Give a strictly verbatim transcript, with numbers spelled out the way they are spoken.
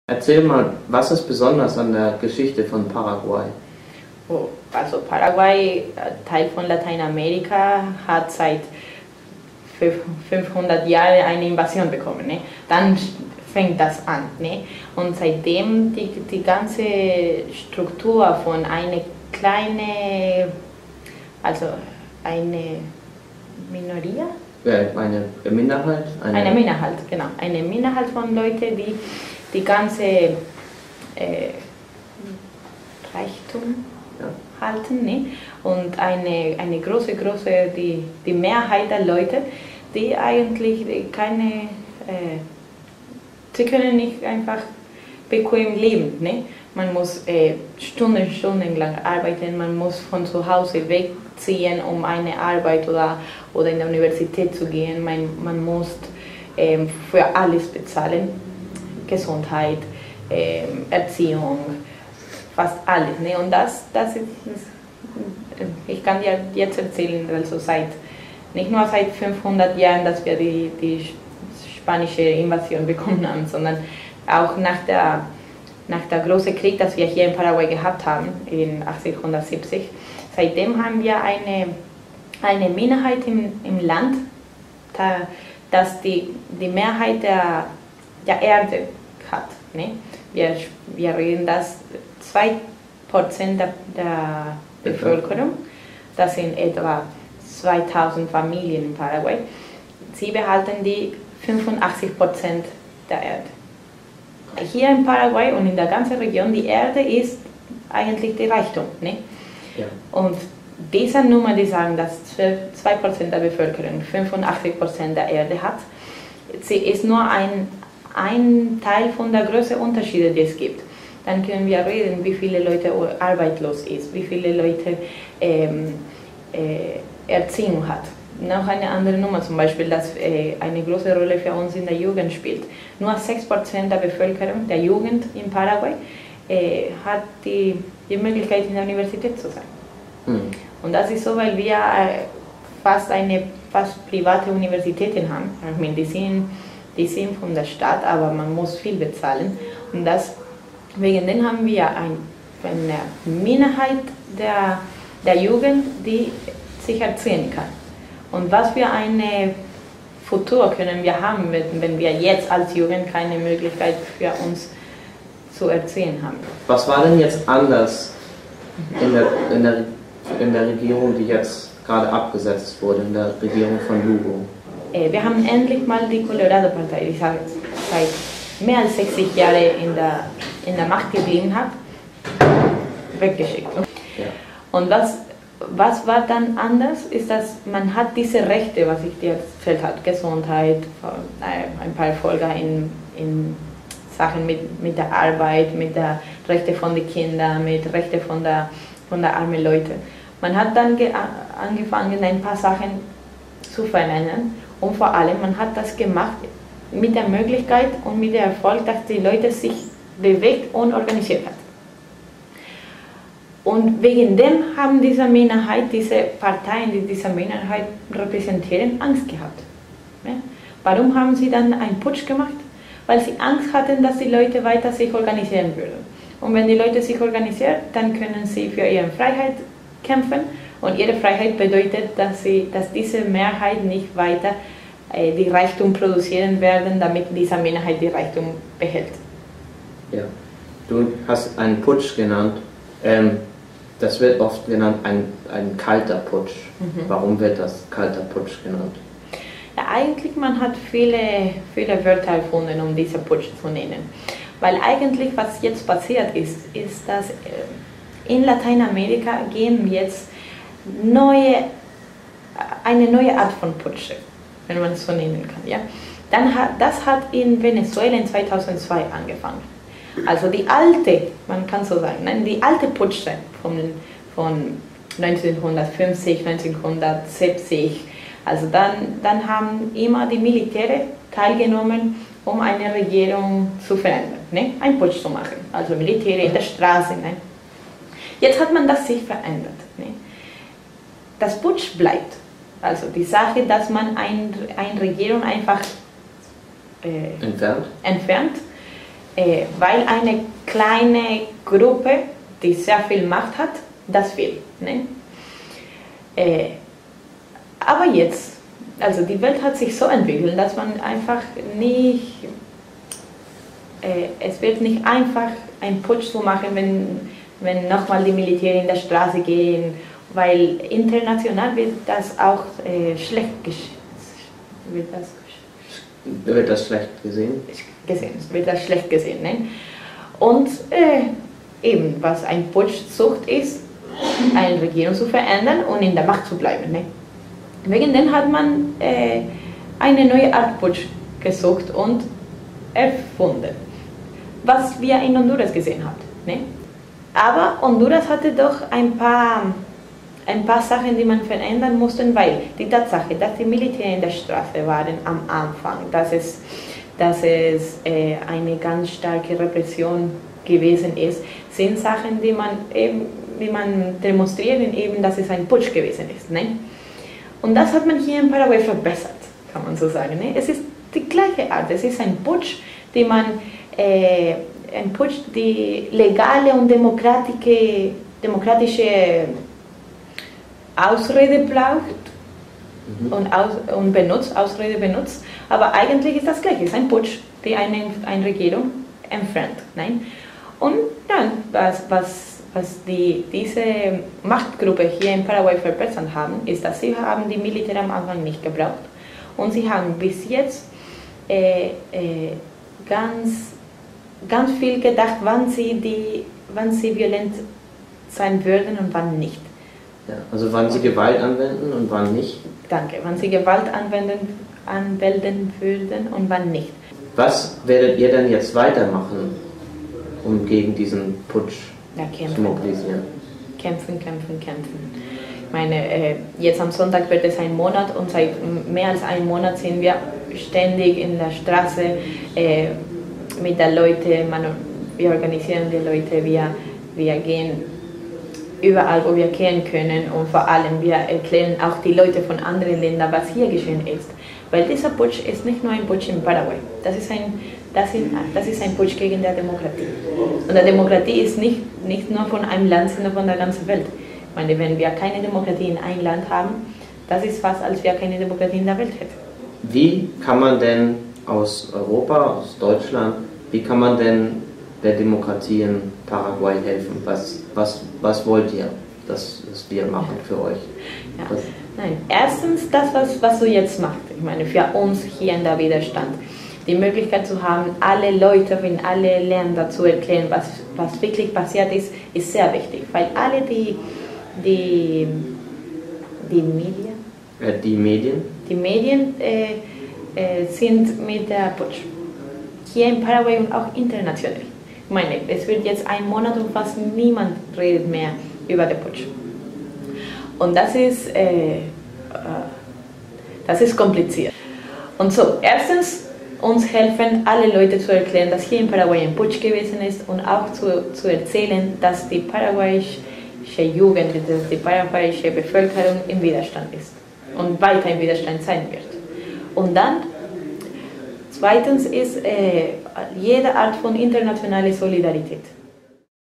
Erzähl mal, was ist besonders an der Geschichte von Paraguay? Oh, also Paraguay, Teil von Lateinamerika, hat seit fünfhundert Jahren eine Invasion bekommen. Ne? Dann fängt das an. Ne? Und seitdem die, die ganze Struktur von einer kleinen, also eine Minorie? Eine Minderheit? Eine, eine Minderheit, genau. Eine Minderheit von Leuten, die die ganze äh, Reichtum ja. halten. Ne? Und eine, eine große, große, die, die Mehrheit der Leute, die eigentlich keine, äh, sie können nicht einfach bequem leben. Ne? Man muss äh, Stunden, Stunden lang arbeiten, man muss von zu Hause wegziehen, um eine Arbeit oder, oder in der Universität zu gehen. Man, man muss äh, für alles bezahlen. Gesundheit, äh, Erziehung, fast alles. Ne? Und das, das ist, ich kann dir jetzt erzählen, also seit, nicht nur seit fünfhundert Jahren, dass wir die, die spanische Invasion bekommen haben, sondern auch nach der, nach der großen Krieg, das wir hier in Paraguay gehabt haben, in achtzehnhundertsiebzig. Seitdem haben wir eine, eine Minderheit im, im Land, da, dass die, die Mehrheit der der Erde hat. Ne? Wir, wir reden, dass zwei Prozent der, der Bevölkerung, das sind etwa zweitausend Familien in Paraguay, sie behalten die fünfundachtzig Prozent der Erde. Hier in Paraguay und in der ganzen Region, die Erde ist eigentlich der Reichtum. Ne? Ja. Und diese Nummer, die sagen, dass zwei Prozent der Bevölkerung fünfundachtzig Prozent der Erde hat, sie ist nur ein ein Teil von der großen Unterschiede, die es gibt. Dann können wir reden, wie viele Leute arbeitslos ist, wie viele Leute ähm, äh, Erziehung hat. Noch eine andere Nummer, zum Beispiel, dass äh, eine große Rolle für uns in der Jugend spielt. Nur sechs Prozent der Bevölkerung, der Jugend in Paraguay, äh, hat die, die Möglichkeit, in der Universität zu sein. Mhm. Und das ist so, weil wir äh, fast eine fast private Universitäten haben. Ich meine, die sind Die sind von der Stadt, aber man muss viel bezahlen. Und das, wegen dem haben wir ein, eine Minderheit der, der Jugend, die sich erziehen kann. Und was für eine Futur können wir haben, wenn wir jetzt als Jugend keine Möglichkeit für uns zu erziehen haben? Was war denn jetzt anders in der, in der, in der Regierung, die jetzt gerade abgesetzt wurde, in der Regierung von Lugo? Wir haben endlich mal die Colorado-Partei, die seit mehr als sechzig Jahren in der, in der Macht geblieben hat, weggeschickt. Ja. Und was, was war dann anders, ist, dass man hat diese Rechte, was ich dir erzählt habe, Gesundheit, ein paar Folgen in, in Sachen mit, mit der Arbeit, mit der Rechte von den Kindern, mit Rechte von der, von der armen Leute. Man hat dann angefangen, ein paar Sachen zu verändern. Und vor allem, man hat das gemacht mit der Möglichkeit und mit dem Erfolg, dass die Leute sich bewegt und organisiert hat. Und wegen dem haben diese Minderheit, diese Parteien, die diese Minderheit repräsentieren, Angst gehabt. Ja? Warum haben sie dann einen Putsch gemacht? Weil sie Angst hatten, dass die Leute weiter sich organisieren würden. Und wenn die Leute sich organisieren, dann können sie für ihre Freiheit kämpfen. Und ihre Freiheit bedeutet, dass, sie, dass diese Mehrheit nicht weiter äh, die Reichtum produzieren werden, damit diese Minderheit die Reichtum behält. Ja, du hast einen Putsch genannt. Ähm, das wird oft genannt ein, ein kalter Putsch. Mhm. Warum wird das kalter Putsch genannt? Ja, eigentlich man hat viele, viele Wörter erfunden, um diesen Putsch zu nennen. Weil eigentlich, was jetzt passiert ist, ist, dass äh, in Lateinamerika gehen jetzt Neue, eine neue Art von Putsch, wenn man es so nennen kann. Ja? Dann hat, das hat in Venezuela in zweitausendzwei angefangen. Also die alte, man kann so sagen, nein, die alte Putsche von, von neunzehnhundertfünfzig, neunzehnhundertsiebzig, also dann, dann haben immer die Militäre teilgenommen, um eine Regierung zu verändern, ne? Einen Putsch zu machen, also Militäre in der Straße. Ne? Jetzt hat man das sich verändert. Ne? Das Putsch bleibt. Also die Sache, dass man ein, eine Regierung einfach äh, entfernt. entfernt, äh, weil eine kleine Gruppe, die sehr viel Macht hat, das will. Ne? Äh, aber jetzt, also die Welt hat sich so entwickelt, dass man einfach nicht, äh, es wird nicht einfach einen Putsch zu machen, wenn, wenn nochmal die Militäre in der Straße gehen, weil international wird das auch äh, schlecht wird das, wird das schlecht gesehen? gesehen, wird das schlecht gesehen. Ne? Und äh, eben, was ein Putsch sucht, ist, eine Regierung zu verändern und in der Macht zu bleiben. Ne? Wegen dem hat man äh, eine neue Art Putsch gesucht und erfunden, was wir in Honduras gesehen haben. Ne? Aber Honduras hatte doch ein paar, ein paar Sachen, die man verändern musste, weil die Tatsache, dass die Militär in der Straße waren am Anfang, dass es, dass es äh, eine ganz starke Repression gewesen ist, sind Sachen, die man eben, die man demonstrieren, eben, dass es ein Putsch gewesen ist. Ne? Und das hat man hier in Paraguay verbessert, kann man so sagen. Ne? Es ist die gleiche Art, es ist ein Putsch, die man, äh, ein Putsch, die legale und demokratische, demokratische Ausrede braucht mhm. und, aus, und benutzt, Ausrede benutzt, aber eigentlich ist das gleiche, es ist ein Putsch, die eine, eine Regierung entfernt. Nein? Und dann, was, was, was die, diese Machtgruppe hier in Paraguay verbessert haben, ist, dass sie haben die Militär am Anfang nicht gebraucht und sie haben bis jetzt äh, äh, ganz, ganz viel gedacht, wann sie, die, wann sie violent sein würden und wann nicht. Ja, also wann sie Gewalt anwenden und wann nicht? Danke, wann sie Gewalt anwenden, anwenden würden und wann nicht. Was werdet ihr denn jetzt weitermachen, um gegen diesen Putsch ja, zu mobilisieren? Kämpfen, kämpfen, kämpfen. Ich meine, äh, jetzt am Sonntag wird es ein Monat und seit mehr als einem Monat sind wir ständig in der Straße äh, mit den Leuten, man, wir organisieren die Leute, wir, wir gehen überall, wo wir gehen können und vor allem wir erklären auch die Leute von anderen Ländern, was hier geschehen ist. Weil dieser Putsch ist nicht nur ein Putsch in Paraguay, das ist ein, das ist, das ist ein Putsch gegen die Demokratie. Und die Demokratie ist nicht, nicht nur von einem Land, sondern von der ganzen Welt. Ich meine, wenn wir keine Demokratie in einem Land haben, das ist fast, als wir keine Demokratie in der Welt hätten. Wie kann man denn aus Europa, aus Deutschland, wie kann man denn der Demokratie in Paraguay helfen? Was, was, was wollt ihr, dass, dass wir machen für euch? Ja. Nein, erstens das, was, was du jetzt machst. Ich meine, für uns hier in der Widerstand. Die Möglichkeit zu haben, alle Leute in alle Länder zu erklären, was, was wirklich passiert ist, ist sehr wichtig. Weil alle die, die, die Medien, äh, die Medien, die Medien äh, äh, sind mit der Putsch. Hier in Paraguay und auch international. Ich meine, es wird jetzt ein Monat und fast niemand redet mehr über den Putsch. Und das ist, äh, äh, das ist kompliziert. Und so, erstens, uns helfen alle Leute zu erklären, dass hier in Paraguay ein Putsch gewesen ist und auch zu, zu erzählen, dass die paraguayische Jugend, dass die paraguayische Bevölkerung im Widerstand ist und weiter im Widerstand sein wird. Und dann, zweitens ist äh, jede Art von internationaler Solidarität.